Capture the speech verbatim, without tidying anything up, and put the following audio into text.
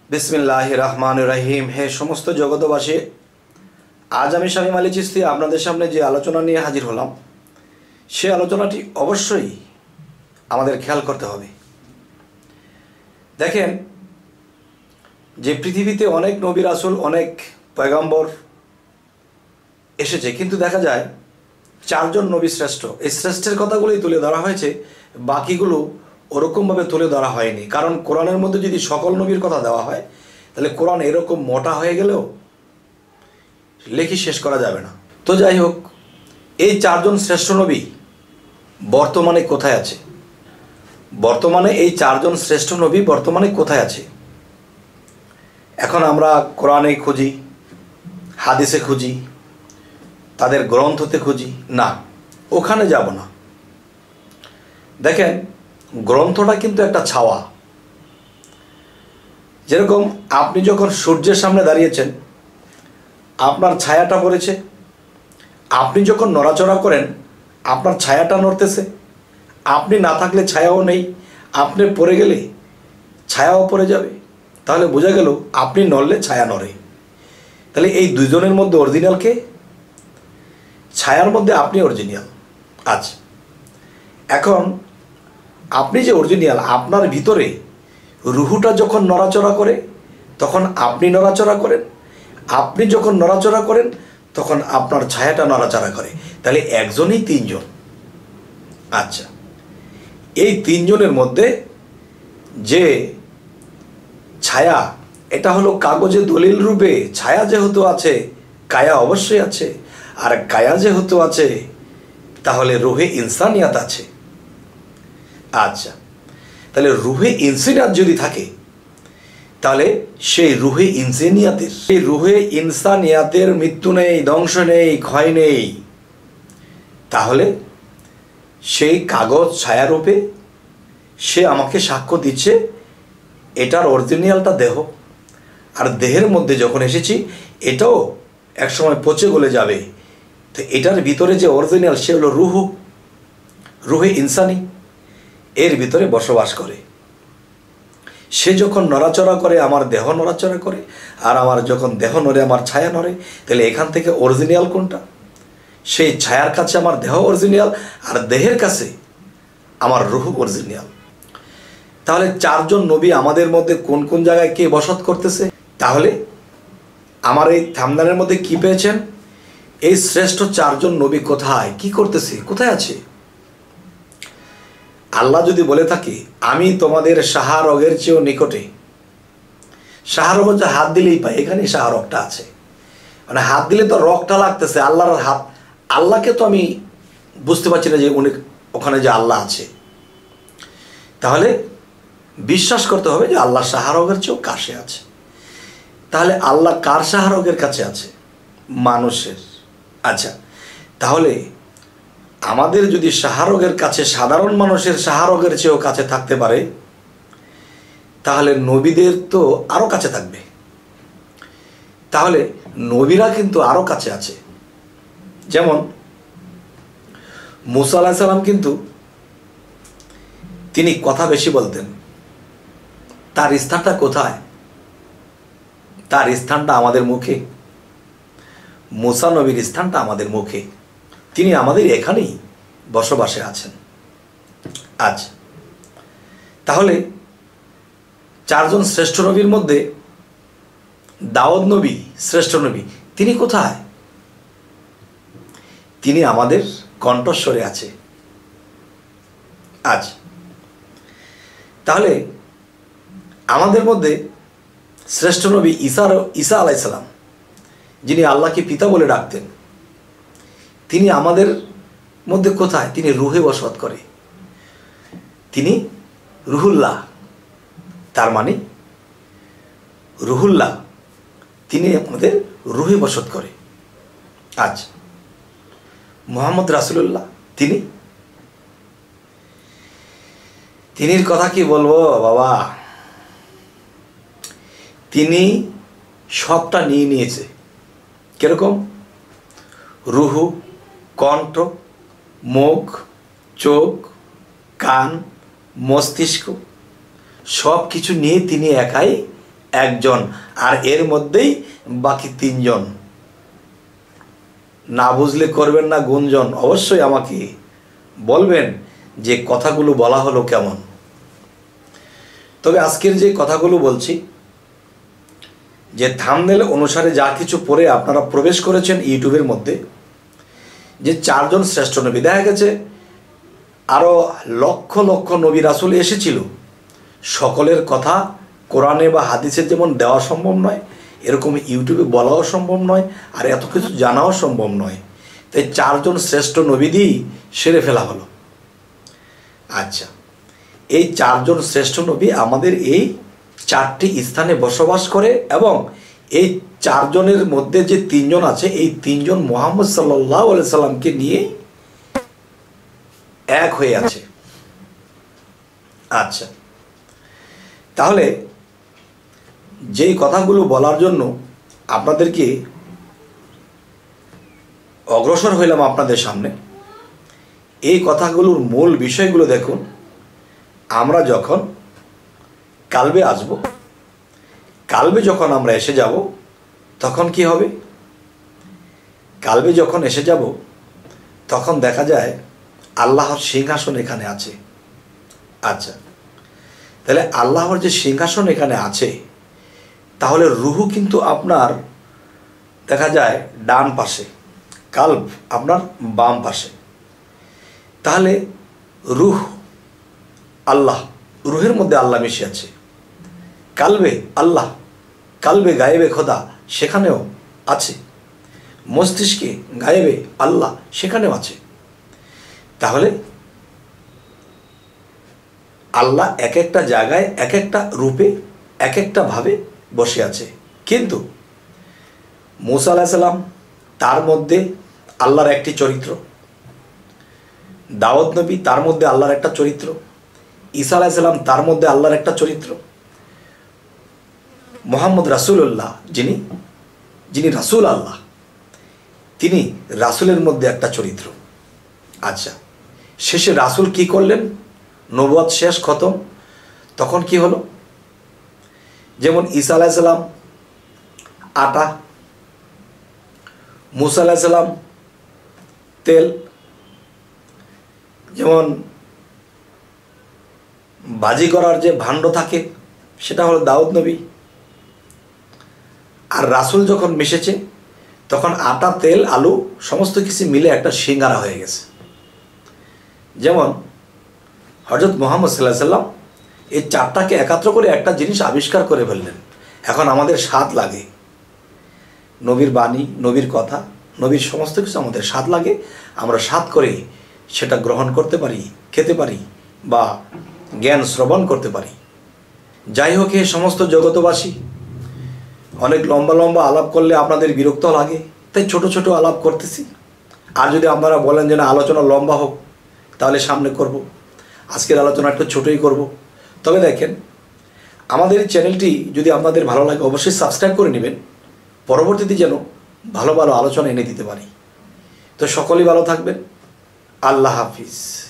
बिस्मिल्लाहिर रहमानिर रहीम। हे समस्त जगतबासी, आज आमी शामीम आली चिश्ती आपनादेर सामने जे आलोचना निये हाजिर हलाम से आलोचनाटी अवश्यई आमादेर खेयाल करते होबे। देखें जे पृथिवीते अनेक नबी रासुल अनेक पैगम्बर एसेছে, किन्तु देखा जाए चारजन नबी श्रेष्ठ। এই শ্রেষ্ঠের কথাগুলোই তুলে ধরা হয়েছে, বাকিগুলো ওরকমভাবে তুলে ধরা হয়নি। কারণ কোরআনের মধ্যে যদি সকল নবীর কথা দেওয়া হয় তাহলে কোরআন এরকম মোটা হয়ে গেলেও লেখি শেষ করা যাবে না। তো যাই হোক, এই চারজন শ্রেষ্ঠ নবী বর্তমানে কোথায় আছে? বর্তমানে এই চারজন শ্রেষ্ঠ নবী বর্তমানে কোথায় আছে? এখন আমরা কোরআনে খুঁজি, হাদিসে খুঁজি, তাদের গ্রন্থতে খুঁজি না, ওখানে যাব না। দেখেন, গ্রন্থটা কিন্তু একটা ছাওয়া। যেরকম আপনি যখন সূর্যের সামনে দাঁড়িয়েছেন, আপনার ছায়াটা পড়েছে, আপনি যখন নড়াচড়া করেন আপনার ছায়াটা নড়তেছে। আপনি না থাকলে ছায়াও নেই, আপনি পড়ে গেলে ছায়াও পড়ে যাবে। তাহলে বোঝা গেল আপনি নড়লে ছায়া নড়ে। তাহলে এই দুইজনের মধ্যে অরিজিনাল কে? ছায়ার মধ্যে আপনি অরিজিনাল। আচ্ছা, এখন আপনি যে অরিজিনাল, আপনার ভিতরে রুহুটা যখন নড়াচড়া করে তখন আপনি নড়াচড়া করেন, আপনি যখন নড়াচড়া করেন তখন আপনার ছায়াটা নড়াচড়া করে। তাহলে একজনই তিনজন। আচ্ছা, এই তিনজনের মধ্যে যে ছায়া, এটা হলো কাগজে দলিল রূপে। ছায়া যেহেতু আছে, কায়া অবশ্যই আছে। আর কায়া যেহেতু আছে তাহলে রুহে ইনসানিয়াত আছে। আচ্ছা, তাহলে রুহে ইনসানিয়াত যদি থাকে তাহলে সেই রুহে ইনসানিয়াতের সেই রুহে ইনসানিয়াতের মৃত্যু নেই, ধ্বংস নেই, ক্ষয় নেই। তাহলে সেই কাগজ ছায়ারূপে সে আমাকে সাক্ষ্য দিচ্ছে এটার অরিজিনালটা দেহ। আর দেহের মধ্যে যখন এসেছি এটাও একসময় পচে গলে যাবে। তো এটার ভিতরে যে অরিজিনাল সে হলো রুহু, রুহে ইনসানি, এর ভিতরে বসবাস করে। সে যখন নড়াচড়া করে আমার দেহ নড়াচড়া করে, আর আমার যখন দেহ নড়ে আমার ছায়া নড়ে। তাহলে এখান থেকে অরিজিনাল কোনটা? সেই ছায়ার কাছে আমার দেহ অরিজিনাল, আর দেহের কাছে আমার রুহু অরিজিনাল। তাহলে চারজন নবী আমাদের মধ্যে কোন কোন জায়গায় কে বসত করতেছে? তাহলে আমার এই থাম্বনেলের মধ্যে কি পেয়েছেন? এই শ্রেষ্ঠ চারজন নবী কোথায়, কি করতেছে, কোথায় আছে? আল্লাহ যদি বলে থাকে আমি তোমাদের শাহরগের চেয়েও নিকটে, শাহরগ হচ্ছে হাত দিলেই পাই, এখানে শাহরগটা আছে। মানে হাত দিলে তো রগটা লাগতেছে, আল্লাহর হাত। আল্লাহকে তো আমি বুঝতে পারছি না যে উনি ওখানে যে আল্লাহ আছে। তাহলে বিশ্বাস করতে হবে যে আল্লাহ শাহরগের চেয়েও কাছে আছে। তাহলে আল্লাহ কার শাহরগের কাছে আছে? মানুষের। আচ্ছা, তাহলে আমাদের যদি শাহরগের কাছে, সাধারণ মানুষের শাহরগের চেয়েও কাছে থাকতে পারে, তাহলে নবীদের তো আরও কাছে থাকবে। তাহলে নবীরা কিন্তু আরও কাছে আছে। যেমন মুসা আলাইহিস সালাম কিন্তু তিনি কথা বেশি বলতেন। তার স্থানটা কোথায়? তার স্থানটা আমাদের মুখে। মুসা নবীর স্থানটা আমাদের মুখে। তিনি আমাদের এখানেই বসবাসে আছেন। আজ তাহলে চারজন শ্রেষ্ঠ নবীর মধ্যে দাউদ নবী শ্রেষ্ঠ নবী, তিনি কোথায়? তিনি আমাদের কণ্ঠস্বরে আছে। আজ তাহলে আমাদের মধ্যে শ্রেষ্ঠ নবী ঈসা ঈসা আলাইহিস সালাম, যিনি আল্লাহকে পিতা বলে ডাকতেন, তিনি আমাদের মধ্যে কোথায়? তিনি রুহে বসবাস করে। তিনি রুহুল্লাহ, তার মানে রুহুল্লাহ, তিনি আমাদের রুহে বসবাস করে। আজ মুহাম্মদ রাসূলুল্লাহ, তিনি তিনির কথা কি বলবো বাবা। তিনি সবটা নিয়ে নিয়েছে। কিরকম? রুহু, কণ্ঠ, মুখ, চোখ, কান, মস্তিষ্ক সব কিছু নিয়ে তিনি একাই একজন, আর এর মধ্যেই বাকি তিনজন। না বুঝলে করবেন না গুঞ্জন, অবশ্যই আমাকে বলবেন যে কথাগুলো বলা হলো কেমন। তবে আজকের যে কথাগুলো বলছি, যে থাম্বনেল অনুসারে যা কিছু পড়ে আপনারা প্রবেশ করেছেন ইউটিউবের মধ্যে, যে চারজন শ্রেষ্ঠ নবী, দেখা গেছে আরও লক্ষ লক্ষ নবী রাসূল এসেছিল, সকলের কথা কোরআনে বা হাদিসে যেমন দেওয়া সম্ভব নয়, এরকম ইউটিউবে বলাও সম্ভব নয়, আর এত কিছু জানাও সম্ভব নয়। তাই চারজন শ্রেষ্ঠ নবী দিয়েই সেরে ফেলা হলো। আচ্ছা, এই চারজন শ্রেষ্ঠ নবী আমাদের এই চারটি স্থানে বসবাস করে, এবং এই চারজনের মধ্যে যে তিনজন আছে, এই তিনজন মুহাম্মদ সাল্লাল্লাহু আলাইহি সাল্লামকে নিয়ে এক হয়ে আছে। আচ্ছা, তাহলে যেই কথাগুলো বলার জন্য আপনাদেরকে অগ্রসর হইলাম আপনাদের সামনে, এই কথাগুলোর মূল বিষয়গুলো দেখুন। আমরা যখন কালবে আসব, কালবে যখন আমরা এসে যাব, তখন কি হবে? কালবে যখন এসে যাব, তখন দেখা যায় আল্লাহর সিংহাসন এখানে আছে। আচ্ছা, তাহলে আল্লাহর যে সিংহাসন এখানে আছে, তাহলে রুহু কিন্তু আপনার দেখা যায় ডান পাশে, কালব আপনার বাম পাশে। তাহলে রুহ আল্লাহ, রুহের মধ্যে আল্লাহ মিশে আছে। কালবে আল্লাহ, কালবে গায়েবে খোদা, সেখানেও আছে। মস্তিষ্কে গায়েবে আল্লাহ, সেখানেও আছে। তাহলে আল্লাহ এক একটা জায়গায় এক একটা রূপে এক একটা ভাবে বসে আছে। কিন্তু মূসা আলাইহিস সালাম, তার মধ্যে আল্লাহর একটি চরিত্র, দাউদ নবী তার মধ্যে আল্লাহর একটা চরিত্র, ঈসা আলাইহিস সালাম তার মধ্যে আল্লাহর একটা চরিত্র, মুহাম্মদ রাসূলুল্লাহ যিনি যিনি রাসূল আল্লাহ, তিনি রাসূলের মধ্যে একটা চরিত্র। আচ্ছা, শেষে রাসূল কি করলেন? নবুয়ত শেষ খতম, তখন কি হলো? যেমন ঈসা আলাইহিস সালাম আটা, মূসা আলাইহিস সালাম তেল, যেমন ভাজি করার যে ভাণ্ড থাকে সেটা হলো দাউদ নবী। আর রাসূল যখন মিশেছে, তখন আটা, তেল, আলু সমস্ত কিছু মিলে একটা সিঙ্গারা হয়ে গেছে। যেমন হযরত মুহাম্মদ সাল্লাল্লাহু আলাইহি সাল্লাম এই চারটাকে একাত্র করে একটা জিনিস আবিষ্কার করে ফেললেন। এখন আমাদের স্বাদ লাগে, নবীর বাণী, নবীর কথা, নবীর সমস্ত কিছু আমাদের স্বাদ লাগে, আমরা স্বাদ করে সেটা গ্রহণ করতে পারি, খেতে পারি, বা জ্ঞান শ্রবণ করতে পারি। যাই হোক, এই সমস্ত জগতবাসী, অনেক লম্বা লম্বা আলাপ করলে আপনাদের বিরক্ত লাগে, তাই ছোট ছোট আলাপ করতেছি। আর যদি আপনারা বলেন যে না, আলোচনা লম্বা হোক, তাহলে সামনে করব। আজকের আলোচনা একটু ছোটোই করব। তবে দেখেন, আমাদের এই চ্যানেলটি যদি আপনাদের ভালো লাগে, অবশ্যই সাবস্ক্রাইব করে নেবেন, পরবর্তীতে যেন ভালো ভালো আলোচনা এনে দিতে পারি। তো সকলেই ভালো থাকবেন। আল্লাহ হাফিজ।